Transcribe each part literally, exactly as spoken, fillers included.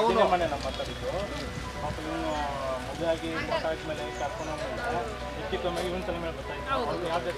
Cinema ಮನೆ ನಮ್ಮ ಮಾತಾಡಿದ್ದು ಪಾಪ ಇವನು ಮದುವೆ ಆಗಿ ಮೋಸ ಆದ್ಮೇಲೆ ಕರ್ಕೊಂಡು ಹೋಗ್ಮೇಲೆ ಹೆಚ್ಚು ಕಮ್ಮಿ ಇವನ್ ತಲೆ ಮೇಲೆ ಗೊತ್ತಾಯ್ತು ಯಾವುದೇ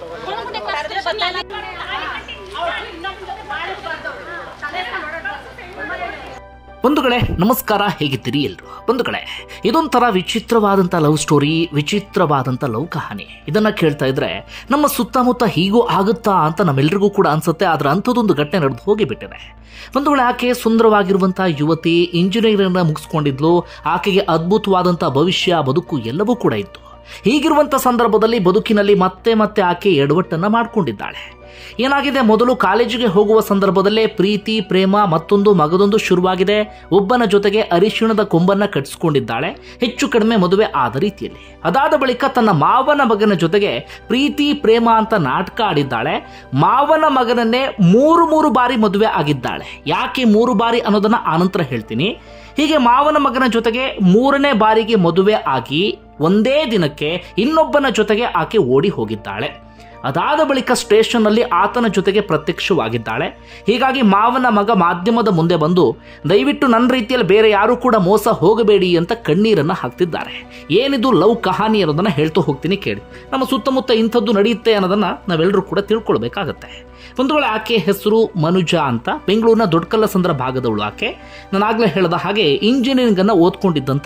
ಬಂಧುಗಳೇ ನಮಸ್ಕಾರ, ಹೇಗಿದ್ದೀರಿ ಎಲ್ಲರೂ? ಬಂಧುಗಳೇ, ಇದೊಂಥರ ವಿಚಿತ್ರವಾದಂಥ ಲವ್ ಸ್ಟೋರಿ, ವಿಚಿತ್ರವಾದಂಥ ಲವ್ ಕಹಾನಿ. ಇದನ್ನು ಕೇಳ್ತಾ ಇದ್ರೆ ನಮ್ಮ ಸುತ್ತಮುತ್ತ ಹೀಗೂ ಆಗುತ್ತಾ ಅಂತ ನಮ್ಮೆಲ್ಲರಿಗೂ ಕೂಡ ಅನ್ಸುತ್ತೆ. ಆದರೆ ಅಂಥದ್ದೊಂದು ಘಟನೆ ನಡೆದು ಹೋಗಿಬಿಟ್ಟಿದೆ. ಬಂಧುಗಳೇ, ಆಕೆ ಸುಂದರವಾಗಿರುವಂಥ ಯುವತಿ, ಇಂಜಿನಿಯರಿಂಗ್ನ ಮುಗಿಸ್ಕೊಂಡಿದ್ಲು. ಆಕೆಗೆ ಅದ್ಭುತವಾದಂಥ ಭವಿಷ್ಯ, ಬದುಕು ಎಲ್ಲವೂ ಕೂಡ ಇತ್ತು. ಹೀಗಿರುವಂಥ ಸಂದರ್ಭದಲ್ಲಿ ಬದುಕಿನಲ್ಲಿ ಮತ್ತೆ ಮತ್ತೆ ಆಕೆ ಎಡವಟ್ಟನ್ನು ಮಾಡಿಕೊಂಡಿದ್ದಾಳೆ. ಏನಾಗಿದೆ, ಮೊದಲು ಕಾಲೇಜಿಗೆ ಹೋಗುವ ಸಂದರ್ಭದಲ್ಲೇ ಪ್ರೀತಿ, ಪ್ರೇಮ, ಮತ್ತೊಂದು ಮಗದೊಂದು ಶುರುವಾಗಿದೆ. ಒಬ್ಬನ ಜೊತೆಗೆ ಅರಿಶಿಣದ ಕೊಂಬನ್ನ ಕಟ್ಟಿಸ್ಕೊಂಡಿದ್ದಾಳೆ, ಹೆಚ್ಚು ಕಡಿಮೆ ಮದುವೆ ಆದ ರೀತಿಯಲ್ಲಿ. ಅದಾದ ಬಳಿಕ ತನ್ನ ಮಾವನ ಮಗನ ಜೊತೆಗೆ ಪ್ರೀತಿ, ಪ್ರೇಮ ಅಂತ ನಾಟಕ ಆಡಿದ್ದಾಳೆ. ಮಾವನ ಮಗನನ್ನೇ ಮೂರು ಮೂರು ಬಾರಿ ಮದುವೆ ಆಗಿದ್ದಾಳೆ. ಯಾಕೆ ಮೂರು ಬಾರಿ ಅನ್ನೋದನ್ನ ಆನಂತರ ಹೇಳ್ತೀನಿ. ಹೀಗೆ ಮಾವನ ಮಗನ ಜೊತೆಗೆ ಮೂರನೇ ಬಾರಿಗೆ ಮದುವೆ ಆಗಿ ಒಂದೇ ದಿನಕ್ಕೆ ಇನ್ನೊಬ್ಬನ ಜೊತೆಗೆ ಆಕೆ ಓಡಿ ಹೋಗಿದ್ದಾಳೆ. ಅದಾದ ಬಳಿಕ ಸ್ಟೇಷನ್ನಲ್ಲಿ ಆತನ ಜೊತೆಗೆ ಪ್ರತ್ಯಕ್ಷವಾಗಿದ್ದಾಳೆ. ಹೀಗಾಗಿ ಮಾವನ ಮಗ ಮಾಧ್ಯಮದ ಮುಂದೆ ಬಂದು ದಯವಿಟ್ಟು ನನ್ನ ರೀತಿಯಲ್ಲಿ ಬೇರೆ ಯಾರೂ ಕೂಡ ಮೋಸ ಹೋಗಬೇಡಿ ಅಂತ ಕಣ್ಣೀರನ್ನು ಹಾಕ್ತಿದ್ದಾರೆ. ಏನಿದು ಲವ್ ಕಹಾನಿ ಅನ್ನೋದನ್ನು ಹೇಳ್ತಾ ಹೋಗ್ತೀನಿ, ಕೇಳಿ. ನಮ್ಮ ಸುತ್ತಮುತ್ತ ಇಂಥದ್ದು ನಡೆಯುತ್ತೆ ಅನ್ನೋದನ್ನು ನಾವೆಲ್ಲರೂ ಕೂಡ ತಿಳ್ಕೊಳ್ಬೇಕಾಗತ್ತೆ. ಒಂದು ವೇಳೆ ಆಕೆ ಹೆಸರು ಮನುಜ ಅಂತ, ಬೆಂಗಳೂರಿನ ದೊಡ್ಡಕಲ್ಲಸಂದ್ರ ಭಾಗದವಳು ಆಕೆ. ನಾನಾಗಲೇ ಹೇಳಿದ ಹಾಗೆ ಇಂಜಿನಿಯರಿಂಗನ್ನು ಓದ್ಕೊಂಡಿದ್ದಂಥ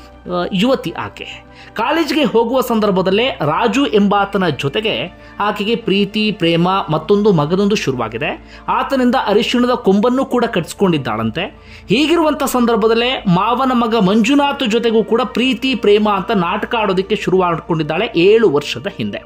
ಯುವತಿ ಆಕೆ. ಕಾಲೇಜಿಗೆ ಹೋಗುವ ಸಂದರ್ಭದಲ್ಲೇ ರಾಜು ಎಂಬಾತನ ಜೊತೆಗೆ ಆಕೆಗೆ ಪ್ರೀತಿ, ಪ್ರೇಮ, ಮತ್ತೊಂದು ಮಗದೊಂದು ಶುರುವಾಗಿದೆ. ಆತನಿಂದ ಅರಿಶಿಣದ ಕೊಂಬನ್ನು ಕೂಡ ಕಟ್ಸ್ಕೊಂಡಿದ್ದಾಳಂತೆ. ಹೀಗಿರುವಂಥ ಸಂದರ್ಭದಲ್ಲೇ ಮಾವನ ಮಗ ಮಂಜುನಾಥ್ ಜೊತೆಗೂ ಕೂಡ ಪ್ರೀತಿ, ಪ್ರೇಮ ಅಂತ ನಾಟಕ ಆಡೋದಕ್ಕೆ ಶುರು ಮಾಡಿಕೊಂಡಿದ್ದಾಳೆ ಏಳು ವರ್ಷದ ಹಿಂದೆ.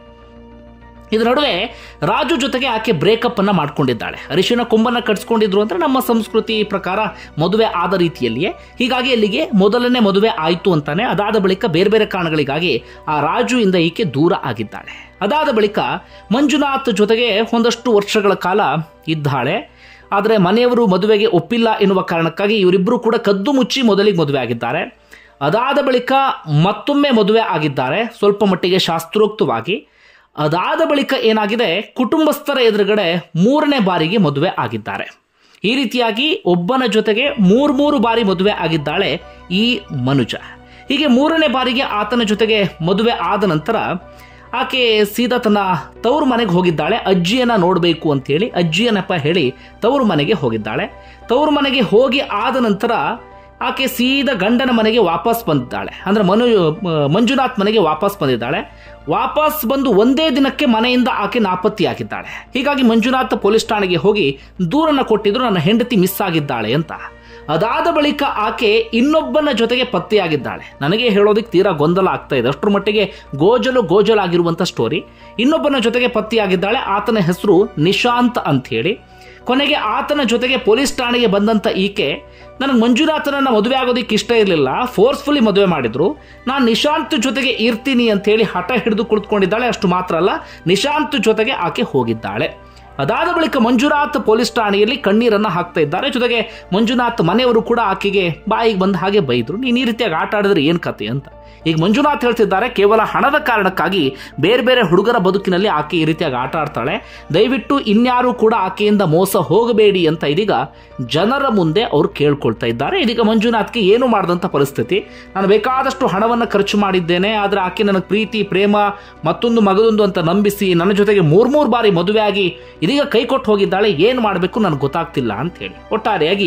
ಇದರ ನಡುವೆ ರಾಜು ಜೊತೆಗೆ ಆಕೆ ಬ್ರೇಕಪ್ ಅನ್ನ ಮಾಡ್ಕೊಂಡಿದ್ದಾಳೆ. ಅರಿಶಿಣ ಕೊಂಬನ್ನ ಕಟ್ಸ್ಕೊಂಡಿದ್ರು ಅಂದ್ರೆ ನಮ್ಮ ಸಂಸ್ಕೃತಿ ಪ್ರಕಾರ ಮದುವೆ ಆದ ರೀತಿಯಲ್ಲಿಯೇ. ಹೀಗಾಗಿ ಅಲ್ಲಿಗೆ ಮೊದಲನೇ ಮದುವೆ ಆಯಿತು ಅಂತಾನೆ. ಅದಾದ ಬಳಿಕ ಬೇರೆ ಬೇರೆ ಕಾರಣಗಳಿಗಾಗಿ ಆ ರಾಜು ಇಂದ ಈಕೆ ದೂರ ಆಗಿದ್ದಾಳೆ. ಅದಾದ ಬಳಿಕ ಮಂಜುನಾಥ್ ಜೊತೆಗೆ ಒಂದಷ್ಟು ವರ್ಷಗಳ ಕಾಲ ಇದ್ದಾಳೆ. ಆದರೆ ಮನೆಯವರು ಮದುವೆಗೆ ಒಪ್ಪಿಲ್ಲ ಎನ್ನುವ ಕಾರಣಕ್ಕಾಗಿ ಇವರಿಬ್ಬರು ಕೂಡ ಕದ್ದು ಮುಚ್ಚಿ ಮೊದಲಿಗೆ ಮದುವೆ ಆಗಿದ್ದಾರೆ. ಅದಾದ ಬಳಿಕ ಮತ್ತೊಮ್ಮೆ ಮದುವೆ ಆಗಿದ್ದಾರೆ, ಸ್ವಲ್ಪ ಮಟ್ಟಿಗೆ ಶಾಸ್ತ್ರೋಕ್ತವಾಗಿ. ಅದಾದ ಬಳಿಕ ಏನಾಗಿದೆ, ಕುಟುಂಬಸ್ಥರ ಎದುರುಗಡೆ ಮೂರನೇ ಬಾರಿಗೆ ಮದುವೆ ಆಗಿದ್ದಾರೆ. ಈ ರೀತಿಯಾಗಿ ಒಬ್ಬನ ಜೊತೆಗೆ ಮೂರು ಮೂರು ಬಾರಿ ಮದುವೆ ಆಗಿದ್ದಾಳೆ ಈ ಮನುಜ. ಹೀಗೆ ಮೂರನೇ ಬಾರಿಗೆ ಆತನ ಜೊತೆಗೆ ಮದುವೆ ಆದ ನಂತರ ಆಕೆ ಸೀದಾ ತನ್ನ ತವರು ಮನೆಗೆ ಹೋಗಿದ್ದಾಳೆ. ಅಜ್ಜಿಯನ್ನ ನೋಡಬೇಕು ಅಂತೇಳಿ ಅಜ್ಜಿಯ ನೆಪ ಹೇಳಿ ತವರು ಮನೆಗೆ ಹೋಗಿದ್ದಾಳೆ. ತವರು ಮನೆಗೆ ಹೋಗಿ ಆದ ನಂತರ ಆಕೆ ಸೀದಾ ಗಂಡನ ಮನೆಗೆ ವಾಪಸ್ ಬಂದಿದ್ದಾಳೆ. ಅಂದ್ರೆ ಮನು ಮಂಜುನಾಥ್ ಮನೆಗೆ ವಾಪಸ್ ಬಂದಿದ್ದಾಳೆ. ವಾಪಸ್ ಬಂದು ಒಂದೇ ದಿನಕ್ಕೆ ಮನೆಯಿಂದ ಆಕೆ ನಾಪತ್ತೆಯಾಗಿದ್ದಾಳೆ. ಹೀಗಾಗಿ ಮಂಜುನಾಥ್ ಪೊಲೀಸ್ ಠಾಣೆಗೆ ಹೋಗಿ ದೂರನ್ನ ಕೊಟ್ಟಿದ್ರು, ನನ್ನ ಹೆಂಡತಿ ಮಿಸ್ ಆಗಿದ್ದಾಳೆ ಅಂತ. ಅದಾದ ಬಳಿಕ ಆಕೆ ಇನ್ನೊಬ್ಬನ ಜೊತೆಗೆ ಪತ್ತೆಯಾಗಿದ್ದಾಳೆ. ನನಗೆ ಹೇಳೋದಕ್ಕೆ ತೀರಾ ಗೊಂದಲ ಆಗ್ತಾ ಇದೆ, ಅಷ್ಟರ ಮಟ್ಟಿಗೆ ಗೋಜಲು ಗೋಜಲಾಗಿರುವಂಥ ಸ್ಟೋರಿ. ಇನ್ನೊಬ್ಬನ ಜೊತೆಗೆ ಪತ್ತೆಯಾಗಿದ್ದಾಳೆ. ಆತನ ಹೆಸರು ನಿಶಾಂತ್ ಅಂತ ಹೇಳಿ. ಕೊನೆಗೆ ಆತನ ಜೊತೆಗೆ ಪೊಲೀಸ್ ಠಾಣೆಗೆ ಬಂದಂಥ ಈಕೆ, ನನಗೆ ಮಂಜುನಾಥನನ್ನ ಮದುವೆ ಆಗೋದಕ್ಕೆ ಇಷ್ಟ ಇರಲಿಲ್ಲ, ಫೋರ್ಸ್ಫುಲಿ ಮದುವೆ ಮಾಡಿದ್ರು, ನಾನು ನಿಶಾಂತ್ ಜೊತೆಗೆ ಇರ್ತೀನಿ ಅಂತ ಹೇಳಿ ಹಠ ಹಿಡಿದು ಕುಳಿತುಕೊಂಡಿದ್ದಾಳೆ. ಅಷ್ಟು ಮಾತ್ರ ಅಲ್ಲ, ನಿಶಾಂತ್ ಜೊತೆಗೆ ಆಕೆ ಹೋಗಿದ್ದಾಳೆ. ಅದಾದ ಬಳಿಕ ಮಂಜುನಾಥ್ ಪೊಲೀಸ್ ಠಾಣೆಯಲ್ಲಿ ಕಣ್ಣೀರನ್ನ ಹಾಕ್ತಾ ಇದ್ದಾರೆ. ಜೊತೆಗೆ ಮಂಜುನಾಥ್ ಮನೆಯವರು ಕೂಡ ಆಕೆಗೆ ಬಾಯಿಗೆ ಬಂದ ಹಾಗೆ ಬೈದ್ರು, ನೀನು ಈ ರೀತಿಯಾಗಿ ಆಟ ಆಡಿದ್ರೆ ಏನು ಕತೆ ಅಂತ. ಈಗ ಮಂಜುನಾಥ್ ಹೇಳ್ತಿದ್ದಾರೆ, ಕೇವಲ ಹಣದ ಕಾರಣಕ್ಕಾಗಿ ಬೇರೆ ಬೇರೆ ಹುಡುಗರ ಬದುಕಿನಲ್ಲಿ ಆಕೆ ಈ ರೀತಿಯಾಗಿ ಆಟ ಆಡ್ತಾಳೆ, ದಯವಿಟ್ಟು ಇನ್ಯಾರು ಕೂಡ ಆಕೆಯಿಂದ ಮೋಸ ಹೋಗಬೇಡಿ ಅಂತ ಇದೀಗ ಜನರ ಮುಂದೆ ಅವರು ಕೇಳ್ಕೊಳ್ತಾ ಇದ್ದಾರೆ. ಇದೀಗ ಮಂಜುನಾಥ್ಗೆ ಏನು ಮಾಡಿದಂಥ ಪರಿಸ್ಥಿತಿ, ನಾನು ಬೇಕಾದಷ್ಟು ಹಣವನ್ನು ಖರ್ಚು ಮಾಡಿದ್ದೇನೆ, ಆದರೆ ಆಕೆ ನನಗೆ ಪ್ರೀತಿ, ಪ್ರೇಮ, ಮತ್ತೊಂದು ಮಗದೊಂದು ಅಂತ ನಂಬಿಸಿ ನನ್ನ ಜೊತೆಗೆ ಮೂರ್ ಮೂರು ಬಾರಿ ಮದುವೆ ಆಗಿ ಇದೀಗ ಕೈ ಕೊಟ್ಟು ಹೋಗಿದ್ದಾಳೆ, ಏನು ಮಾಡಬೇಕು ನನಗೆ ಗೊತ್ತಾಗ್ತಿಲ್ಲ ಅಂತ ಹೇಳಿ. ಒಟ್ಟಾರೆಯಾಗಿ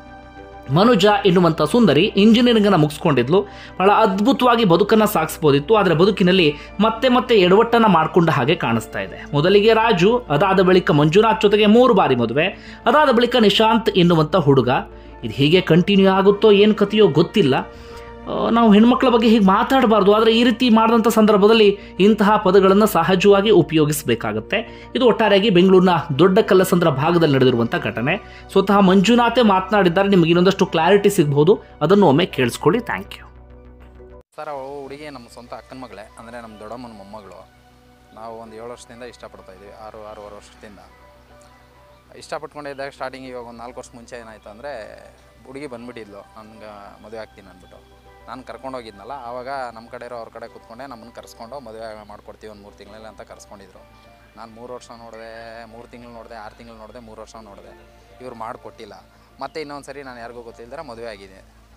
ಮನುಜ ಎನ್ನುವಂಥ ಸುಂದರಿ ಇಂಜಿನಿಯರಿಂಗ್ ಅನ್ನು ಮುಗಿಸ್ಕೊಂಡಿದ್ಲು. ಬಹಳ ಅದ್ಭುತವಾಗಿ ಬದುಕನ್ನು ಸಾಗಿಸಬಹುದಿತ್ತು, ಆದರೆ ಬದುಕಿನಲ್ಲಿ ಮತ್ತೆ ಮತ್ತೆ ಎಡವಟ್ಟನ್ನು ಮಾಡಿಕೊಂಡ ಹಾಗೆ ಕಾಣಿಸ್ತಾ ಇದೆ. ಮೊದಲಿಗೆ ರಾಜು, ಅದಾದ ಬಳಿಕ ಮಂಜುನಾಥ್ ಜೊತೆಗೆ ಮೂರು ಬಾರಿ ಮದುವೆ, ಅದಾದ ಬಳಿಕ ನಿಶಾಂತ್ ಎನ್ನುವಂಥ ಹುಡುಗ. ಇದು ಹೀಗೆ ಕಂಟಿನ್ಯೂ ಆಗುತ್ತೋ ಏನು ಕಥೆಯೋ ಗೊತ್ತಿಲ್ಲ. ನಾವು ಹೆಣ್ಮಕ್ಳ ಬಗ್ಗೆ ಹೀಗೆ ಮಾತಾಡಬಾರ್ದು, ಆದರೆ ಈ ರೀತಿ ಮಾಡಿದಂಥ ಸಂದರ್ಭದಲ್ಲಿ ಇಂತಹ ಪದಗಳನ್ನು ಸಹಜವಾಗಿ ಉಪಯೋಗಿಸಬೇಕಾಗತ್ತೆ. ಇದು ಒಟ್ಟಾರೆಯಾಗಿ ಬೆಂಗಳೂರಿನ ದೊಡ್ಡ ಕಲ್ಲಸಂದ್ರ ಭಾಗದಲ್ಲಿ ನಡೆದಿರುವಂಥ ಘಟನೆ. ಸ್ವತಃ ಮಂಜುನಾಥೇ ಮಾತನಾಡಿದ್ದಾರೆ, ನಿಮಗೆ ಇನ್ನೊಂದಷ್ಟು ಕ್ಲಾರಿಟಿ ಸಿಗಬಹುದು, ಅದನ್ನು ಒಮ್ಮೆ ಕೇಳಿಸ್ಕೊಳ್ಳಿ. Thank you sir. ಅವು ಹುಡುಗಿ ನಮ್ಮ ಸ್ವಂತ ಅಕ್ಕನ ಮಗಳೇ, ಅಂದರೆ ನಮ್ಮ ದೊಡ್ಡಮ್ಮನ ಮೊಮ್ಮಗಳು. ನಾವು ಒಂದು ಏಳು ವರ್ಷದಿಂದ ಇಷ್ಟಪಡ್ತಾ ಇದ್ದೀವಿ, ಆರು ಆರೂವರೆ ವರ್ಷದಿಂದ ಇಷ್ಟಪಟ್ಕೊಂಡಿದ್ದಾಗ ಸ್ಟಾರ್ಟಿಂಗ್. ಇವಾಗ ಒಂದು ನಾಲ್ಕು ವರ್ಷ ಮುಂಚೆ ಏನಾಯಿತು ಅಂದರೆ, ಹುಡುಗಿ ಬಂದುಬಿಟ್ಟಿದ್ಲು ನನಗೆ ಮದುವೆ ಆಗ್ತೀನಿ ಅಂದ್ಬಿಟ್ಟು. ನಾನು ಕರ್ಕೊಂಡೋಗಿದ್ನಲ್ಲ, ಆವಾಗ ನಮ್ಮ ಕಡೆ ಇರೋ ಅವ್ರ ಕಡೆ ಕೂತ್ಕೊಂಡೆ ನಮ್ಮನ್ನು ಕರೆಸ್ಕೊಂಡು ಮದುವೆ ಮಾಡ್ಕೊಡ್ತೀವಿ ಒಂದು ಮೂರು ತಿಂಗಳಲ್ಲಿ ಅಂತ ಕರೆಸ್ಕೊಂಡಿದ್ರು. ನಾನು ಮೂರು ವರ್ಷ ನೋಡಿದೆ, ಮೂರು ತಿಂಗಳು ನೋಡಿದೆ, ಆರು ತಿಂಗಳು ನೋಡಿದೆ, ಮೂರು ವರ್ಷ ನೋಡಿದೆ. ಇವ್ರು ಮಾಡಿಕೊಟ್ಟಿಲ್ಲ. ಮತ್ತು ಇನ್ನೊಂದು ಸರಿ ನಾನು ಯಾರಿಗೂ ಗೊತ್ತಿಲ್ಲದ್ರೆ ಮದುವೆ ಆಗಿದೆ.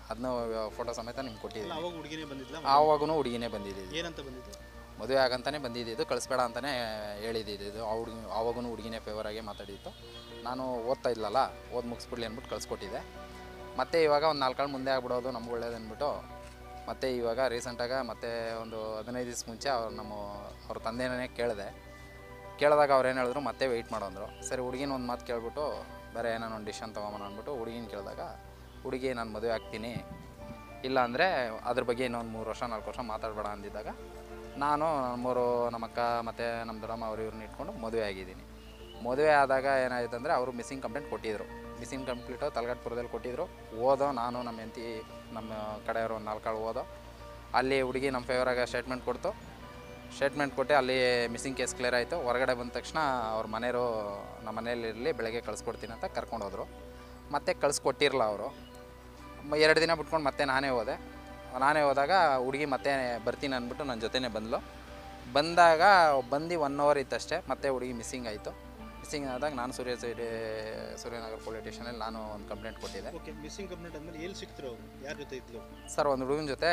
ಅದನ್ನ ಫೋಟೋ ಸಮೇತ ನಿಮ್ಗೆ ಕೊಟ್ಟಿದ್ದೀನಿ. ಅವಾಗ ಹುಡುಗಿನೇ ಬಂದಿದ್ಲ? ಆವಾಗೂ ಹುಡುಗಿನೇ ಬಂದಿದ್ದು. ಏನಂತ ಬಂದಿದ್ದು? ಮದುವೆ ಆಗಂತಾನೆ ಬಂದಿದ್ದು, ಕಳಿಸ್ಬೇಡ ಅಂತಲೇ ಹೇಳಿದ್ದು. ಆ ಹುಡುಗಿ ಆವಾಗೂ ಹುಡುಗಿನೇ ಫೇವರಾಗಿ ಮಾತಾಡಿತ್ತು. ನಾನು ಓದ್ತಾ ಇಲ್ಲಲ್ಲ, ಓದಿ ಮುಗಿಸ್ಬಿಡ್ಲಿ ಅಂದ್ಬಿಟ್ಟು ಕಳಿಸ್ಕೊಟ್ಟಿದ್ದೆ. ಮತ್ತು ಇವಾಗ ಒಂದು ನಾಲ್ಕು ಕಾಳು ಮುಂದೆ ಆಗ್ಬಿಡೋದು ನಮ್ಗೆ ಒಳ್ಳೇದು ಅಂದ್ಬಿಟ್ಟು ಮತ್ತು ಇವಾಗ ರೀಸೆಂಟಾಗಿ ಮತ್ತೆ ಒಂದು ಹದಿನೈದು ದಿವಸ ಮುಂಚೆ ಅವ್ರು ನಮ್ಮ ಅವ್ರ ತಂದೆನೇ ಕೇಳಿದೆ. ಕೇಳಿದಾಗ ಅವ್ರು ಏನು ಹೇಳಿದ್ರು, ಮತ್ತೆ ವೆಯ್ಟ್ ಮಾಡೋಂದ್ರು. ಸರಿ ಹುಡುಗಿನ ಒಂದು ಮಾತು ಕೇಳ್ಬಿಟ್ಟು ಬೇರೆ ಏನೋ ಒಂದು ಡಿಶನ್ ತೊಗೊಂಬನ ಅಂದ್ಬಿಟ್ಟು ಹುಡುಗಿನ ಕೇಳಿದಾಗ ಹುಡುಗಿ ನಾನು ಮದುವೆ ಆಗ್ತೀನಿ, ಇಲ್ಲ ಅಂದರೆ ಅದ್ರ ಬಗ್ಗೆ ಇನ್ನೊಂದು ಮೂರು ವರ್ಷ ನಾಲ್ಕು ವರ್ಷ ಮಾತಾಡಬೇಡ ಅಂದಿದ್ದಾಗ ನಾನು ನಮ್ಮೂರು ನಮ್ಮಕ್ಕ ಮತ್ತು ನಮ್ಮ ದೊಡ್ಡಮ್ಮ ಅವ್ರು ಇವ್ರನ್ನ ಇಟ್ಕೊಂಡು ಮದುವೆ ಆಗಿದ್ದೀನಿ. ಮದುವೆ ಆದಾಗ ಏನಾಯಿತು ಅಂದರೆ ಅವರು ಮಿಸ್ಸಿಂಗ್ ಕಂಪ್ಲೇಂಟ್ ಕೊಟ್ಟಿದ್ದರು. ಮಿಸ್ಸಿಂಗ್ ಕಂಪ್ಲೀಟು ತಲಗಟ್ಪುರದಲ್ಲಿ ಕೊಟ್ಟಿದ್ದರು. ಓದೋ ನಾನು ನಮ್ಮ ಹೆಂಡತಿ ನಮ್ಮ ಕಡೆಯವರು ಒಂದು ನಾಲ್ಕಾಳು ಓದೋ ಅಲ್ಲಿ ಹುಡುಗಿ ನಮ್ಮ ಫೇವರಾಗ ಸ್ಟೇಟ್ಮೆಂಟ್ ಕೊಡ್ತು. ಸ್ಟೇಟ್ಮೆಂಟ್ ಕೊಟ್ಟು ಅಲ್ಲಿ ಮಿಸ್ಸಿಂಗ್ ಕೇಸ್ ಕ್ಲಿಯರ್ ಆಯಿತು. ಹೊರಗಡೆ ಬಂದ ತಕ್ಷಣ ಅವ್ರ ಮನೆಯವರು ನಮ್ಮ ಮನೆಯಲ್ಲಿರಲಿ, ಬೆಳಗ್ಗೆ ಕಳಿಸ್ಕೊಡ್ತೀನಿ ಅಂತ ಕರ್ಕೊಂಡು ಹೋದರು. ಮತ್ತೆ ಕಳಿಸ್ಕೊಟ್ಟಿರಲ್ಲ ಅವರು. ಎರಡು ದಿನ ಬಿಟ್ಕೊಂಡು ಮತ್ತೆ ನಾನೇ ಹೋದೆ. ನಾನೇ ಹೋದಾಗ ಹುಡುಗಿ ಮತ್ತೆ ಬರ್ತೀನಿ ಅಂದ್ಬಿಟ್ಟು ನನ್ನ ಜೊತೆನೇ ಬಂದಳು. ಬಂದಾಗ ಬಂದು ಒನ್ ಅವರ್ ಇತ್ತಷ್ಟೇ, ಮತ್ತೆ ಹುಡುಗಿ ಮಿಸ್ಸಿಂಗ್ ಆಯಿತು. ಮಿಸ್ಸಿಂಗ್ ಆದಾಗ ನಾನು ಸೂರ್ಯ ಸೈಡ್ ಸೂರ್ಯನಗರ ಪೊಲೀಸ್ ಸ್ಟೇಷನಲ್ಲಿ ನಾನು ಒಂದು ಕಂಪ್ಲೇಂಟ್ ಕೊಟ್ಟಿದ್ದೆ. ಓಕೆ, ಮಿಸ್ಸಿಂಗ್ ಕಂಪ್ಲೇಂಟ್ ಅಂದಮೇಲೆ ಎಲ್ಲಿ ಸಿಕ್ತರು ಅವರು? ಯಾರ ಜೊತೆ ಇದ್ದರು ಸರ್? ಒಂದು ಹುಡುಗನ ಜೊತೆ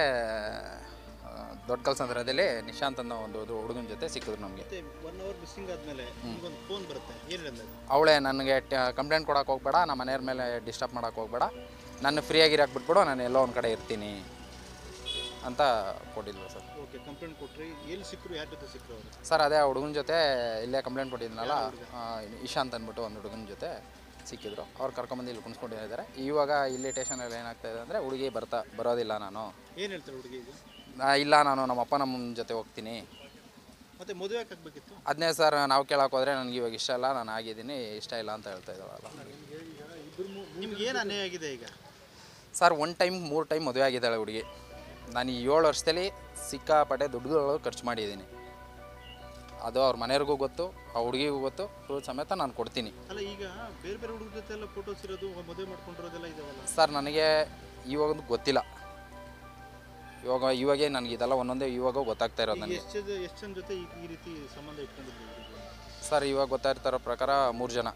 ದೊಡ್ಡ ಕಲ್ಸಂದ್ರದಲ್ಲಿ ನಿಶಾಂತ್ ಅನ್ನೋ ಒಂದು ಹುಡುಗನ ಜೊತೆ ಸಿಕ್ಕಿದ್ರು ನಮಗೆ. ಒನ್ ಅವರ್ ಮಿಸ್ಸಿಂಗ್ ಆದಮೇಲೆ ಒಂದು ಫೋನ್ ಬರುತ್ತೆ, ಏನು ಹೇಳಿದ್ರು? ಅವಳೇ ನನಗೆ ಕಂಪ್ಲೇಂಟ್ ಕೊಡೋಕೆ ಹೋಗ್ಬೇಡ, ನಮ್ಮ ಮನೆಯವ್ರ ಮೇಲೆ ಡಿಸ್ಟರ್ಬ್ ಮಾಡೋಕೆ ಹೋಗ್ಬೇಡ, ನನ್ನ ಫ್ರೀಯಾಗಿರೋಕೆ ಬಿಟ್ಬಿಡು, ನಾನು ಎಲ್ಲೋ ಒಂದು ಕಡೆ ಇರ್ತೀನಿ ಅಂತ ಕೊಟ್ಟಿದ್ಲು ಸರ್. ಓಕೆ, ಕಂಪ್ಲೇಂಟ್ ಕೊಟ್ಟರೆ ಎಲ್ಲಿ ಸಿಕ್ಕರು, ಯಾರ ಜೊತೆ ಸಿಕ್ಕರು ಅವರು? ಸರ್ ಅದೇ ಆ ಹುಡುಗನ ಜೊತೆ ಇಲ್ಲೇ ಕಂಪ್ಲೇಂಟ್ ಕೊಟ್ಟಿದ್ನಲ್ಲ, ಇಶಾಂತ್ ಅಂದ್ಬಿಟ್ಟು ಒಂದು ಹುಡುಗನ ಜೊತೆ ಸಿಕ್ಕಿದ್ರು. ಅವ್ರು ಕರ್ಕೊಂಬಂದು ಇಲ್ಲಿ ಕುಣಿಸ್ಕೊಂಡಿದ್ದಾರೆ. ಇವಾಗ ಇಲ್ಲಿ ಸ್ಟೇಷನಲ್ಲಿ ಏನಾಗ್ತಾ ಇದೆ ಅಂದರೆ ಹುಡುಗಿ ಬರ್ತಾ ಬರೋದಿಲ್ಲ. ನಾನು ಏನು ಹೇಳ್ತಾರೆ ಹುಡುಗಿ? ಇಲ್ಲ, ನಾನು ನಮ್ಮ ಅಪ್ಪ ನಮ್ಮ ಜೊತೆ ಹೋಗ್ತೀನಿ. ಮತ್ತೆ ಮದುವೆ ಆಗಬೇಕಿತ್ತು ಅದನ್ನೇ ಸರ್ ನಾವು ಕೇಳೋಕೆ ಹೋದರೆ ನನಗೆ ಇವಾಗ ಇಷ್ಟ ಇಲ್ಲ, ನಾನು ಆಗಿದ್ದೀನಿ, ಇಷ್ಟ ಇಲ್ಲ ಅಂತ ಹೇಳ್ತಾ ಇದ್ದಾಳಲ್ಲ. ನಿಮ್ಗೆ ಏನು ಅನ್ಯಾಯ ಆಗಿದೆ ಈಗ? ಸರ್ ಒನ್ ಟೈಮ್ ಮೂರು ಟೈಮ್ ಮದುವೆ ಆಗಿದ್ದಾಳೆ ಹುಡುಗಿ. ನಾನು ಈ ಏಳು ವರ್ಷದಲ್ಲಿ ಸಿಕ್ಕಾಪಟ್ಟೆ ದುಡ್ಡುಗಳು ಖರ್ಚು ಮಾಡಿದ್ದೀನಿ. ಅದು ಅವ್ರ ಮನೆಯವ್ರಿಗೂ ಗೊತ್ತು, ಆ ಹುಡುಗಿಗೂ ಗೊತ್ತು, ಪ್ರೂಫ್ ಸಮೇತ ನಾನು ಕೊಡ್ತೀನಿ. ಅಲ್ಲ, ಈಗ ಬೇರೆ ಬೇರೆ ಹುಡುಗರ ಜೊತೆ ಎಲ್ಲ ಫೋಟೋಸ್ ಇರೋದು, ಮದುವೆ ಮಾಡ್ಕೊಂಡಿರೋದೆಲ್ಲ ಇದಾವಲ್ಲ ಸರ್? ನನಗೆ ಇವಾಗ ಗೊತ್ತಿಲ್ಲ. ಇವಾಗ ಇವಾಗೇ ನನಗೆ ಇದೆಲ್ಲ ಒಂದೊಂದೇ ಇವಾಗ ಗೊತ್ತಾಗ್ತಾ ಇರೋದು ನನಗೆ. ಎಷ್ಟು ಎಷ್ಟು ಜನ ಜೊತೆ ಈ ರೀತಿ ಸಂಬಂಧ ಇಟ್ಕೊಂಡಿದ್ದೀವಿ ಸರ್? ಇವಾಗ ಗೊತ್ತಾಗ್ತಿರೋ ಪ್ರಕಾರ ಮೂರು ಜನ.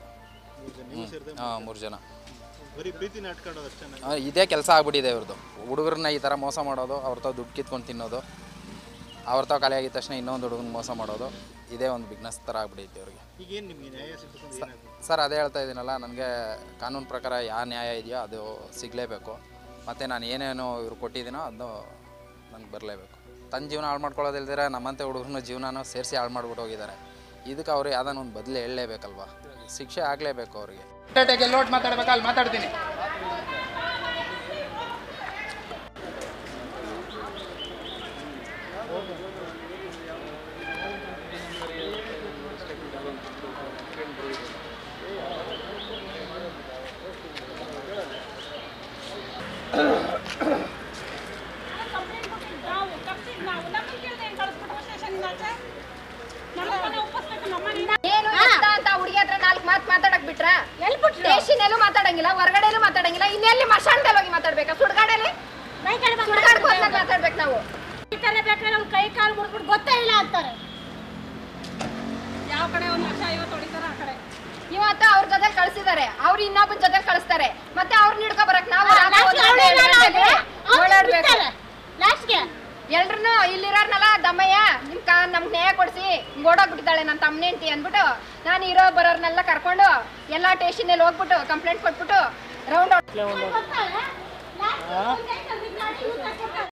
ಹಾಂ, ಮೂರು ಜನ ಬರೀ ಪ್ರೀತಿ ನಾಟ್ಕೊಳ್ಳೋದು ಅಷ್ಟೇ. ಇದೇ ಕೆಲಸ ಆಗ್ಬಿಟ್ಟಿದೆ ಇವ್ರದ್ದು. ಹುಡುಗರನ್ನ ಈ ಥರ ಮೋಸ ಮಾಡೋದು, ಅವ್ರ ತಾವು ದುಡ್ಡು ಕಿತ್ಕೊಂಡು ತಿನ್ನೋದು, ಅವ್ರ ತಾವು ಖಾಲಿ ಆಗಿದ ತಕ್ಷಣ ಇನ್ನೊಂದು ಹುಡುಗನ ಮೋಸ ಮಾಡೋದು, ಇದೇ ಒಂದು ಬಿಸ್ನೆಸ್ ಥರ ಆಗ್ಬಿಟ್ಟೈತೆ ಅವ್ರಿಗೆ. ಈಗೇನು ನಿಮಗೆ ನ್ಯಾಯ ಸಿಗ್ತದೆ? ಸರ್ ಅದೇ ಹೇಳ್ತಾ ಇದ್ದೀನಲ್ಲ, ನನಗೆ ಕಾನೂನು ಪ್ರಕಾರ ಯಾವ ನ್ಯಾಯ ಇದೆಯೋ ಅದು ಸಿಗಲೇಬೇಕು. ಮತ್ತು ನಾನು ಏನೇನು ಇವ್ರು ಕೊಟ್ಟಿದ್ದೀನೋ ಅದು ನನಗೆ ಬರಲೇಬೇಕು. ತನ್ನ ಜೀವನ ಹಾಳು ಮಾಡ್ಕೊಳ್ಳೋದಿಲ್ದಿರ ನಮ್ಮಂತೆ ಹುಡುಗರನ್ನ ಜೀವನನೂ ಸೇರಿಸಿ ಹಾಳು ಮಾಡ್ಬಿಟ್ಟು ಹೋಗಿದ್ದಾರೆ. ಇದಕ್ಕೆ ಅವರು ಯಾವುದಾನ ಒಂದು ಬದಲು ಹೇಳಲೇಬೇಕಲ್ವ, ಶಿಕ್ಷೆ ಆಗಲೇಬೇಕು ಅವ್ರಿಗೆ. ಲೋಟ್ ಮಾತಾಡ್ಬೇಕಾ? ಅಲ್ಲಿ ಮಾತಾಡ್ತೀನಿ. ಮಾತಾಡಕ್ ಬಿಟ್ರ ಸ್ಟೇಷನ್ ಮಾತಾಡಂಗಿಲ್ಲ, ಹೊರಗಡೆನೂ ಮಾತಾಡಂಗಿಲ್ಲ, ಇನ್ನೆಲ್ಲಿ ಮಶಾಣದಲ್ಲಿ ಹೋಗಿ ಮಾತಾಡ್ಬೇಕಾ? ಸುಡ್ಗಾಡಲ್ಲಿ ಸುಡ್ಗಾಡ್ಕೋದ್ಮೇಲೆ ಮಾತಾಡ್ಬೇಕು ನಾವು. ಕೈ ಕಾಲು ಮುಡ್ಬಿಟ್ಟು ಗೊತ್ತೇ ಇಲ್ಲ ಅಂತಾರೆ. ಯಾವ ಕಡೆ ಒಂದ್ ಲಕ್ಷ ಐವತ್ತು ಹೊಡಿತಾರ, ಆ ಕಡೆ ಇವತ್ತು ಅವ್ರ ಜೊತೆ ಕಳ್ಸಿದ್ದಾರೆ, ಅವ್ರು ಇನ್ನೊಬ್ಬನ ಜೊತೆ ಕಳಿಸ್ತಾರೆ. ಮತ್ತೆ ಅವ್ರನ್ನ ಹಿಡ್ಕೊ ಬರಕ್ ನಾವು ಓಡಾಡ್ಬೇಕು. ಎಲ್ರು ಇಲ್ಲಿರೋರ್ನಲ್ಲ, ದಮ್ಮಯ್ಯ ನಿಮ್ ಕಾ ನಮ್ಗೆ ನ್ಯಾಯ ಕೊಡಿಸಿ ಓಡೋಗ್ಬಿಟ್ಟಿದ್ದಾಳೆ ನನ್ನ ತಮ್ಮನೇಂಟಿ ಅಂದ್ಬಿಟ್ಟು ನಾನು ಇರೋ ಬರೋರ್ನೆಲ್ಲ ಕರ್ಕೊಂಡು ಎಲ್ಲ ಸ್ಟೇಷನಲ್ಲಿ ಹೋಗ್ಬಿಟ್ಟು ಕಂಪ್ಲೇಂಟ್ ಕೊಟ್ಬಿಟ್ಟು ರೌಂಡ್